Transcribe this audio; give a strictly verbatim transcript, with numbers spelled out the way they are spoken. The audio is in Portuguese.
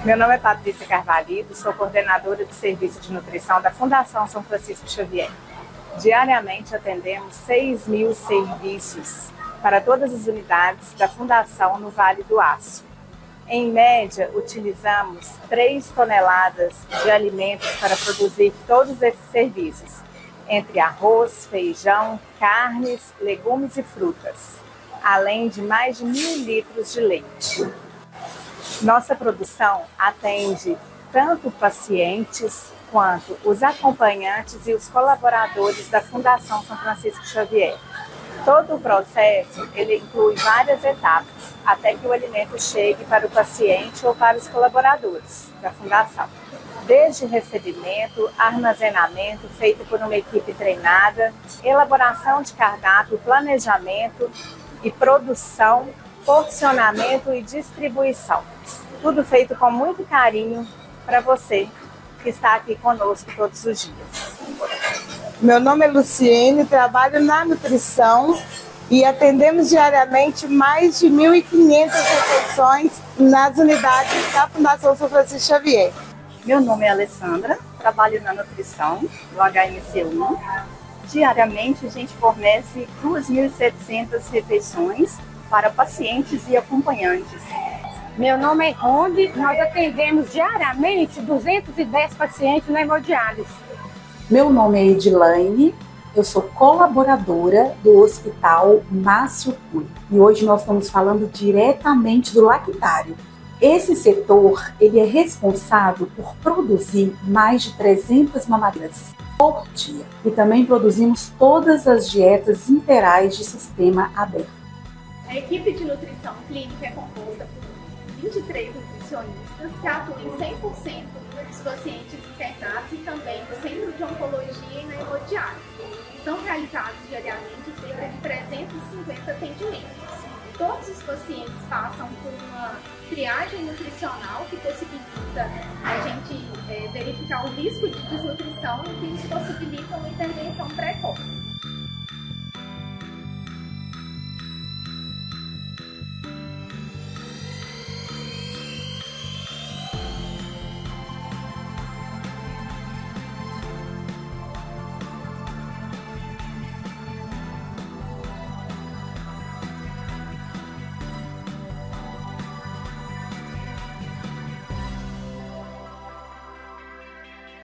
Meu nome é Patrícia Carvalho, sou coordenadora de serviço de nutrição da Fundação São Francisco Xavier. Diariamente atendemos seis mil serviços para todas as unidades da Fundação no Vale do Aço. Em média, utilizamos três toneladas de alimentos para produzir todos esses serviços, entre arroz, feijão, carnes, legumes e frutas, além de mais de mil litros de leite. Nossa produção atende tanto pacientes quanto os acompanhantes e os colaboradores da Fundação São Francisco Xavier. Todo o processo ele inclui várias etapas, até que o alimento chegue para o paciente ou para os colaboradores da Fundação. Desde recebimento, armazenamento feito por uma equipe treinada, elaboração de cardápio, planejamento e produção, porcionamento e distribuição. Tudo feito com muito carinho para você que está aqui conosco todos os dias. Meu nome é Luciene, trabalho na nutrição e atendemos diariamente mais de mil e quinhentas refeições nas unidades da Fundação São Francisco Xavier. Meu nome é Alessandra, trabalho na nutrição do H M C um. Diariamente a gente fornece duas mil e setecentas refeições para pacientes e acompanhantes. Meu nome é Ronde, nós atendemos diariamente duzentos e dez pacientes na hemodiálise. Meu nome é Edilaine, eu sou colaboradora do Hospital Márcio Cunha e hoje nós estamos falando diretamente do lactário. Esse setor ele é responsável por produzir mais de trezentas mamadeiras por dia e também produzimos todas as dietas integrais de sistema aberto. A equipe de nutrição clínica é composta por vinte e três nutricionistas que atuam em cem por cento dos pacientes internados e também no Centro de Oncologia e na hemodiálise. São realizados diariamente cerca de trezentos e cinquenta atendimentos. Todos os pacientes passam por uma triagem nutricional que possibilita a gente é, verificar o risco de desnutrição e que nos possibilita uma intervenção precoce.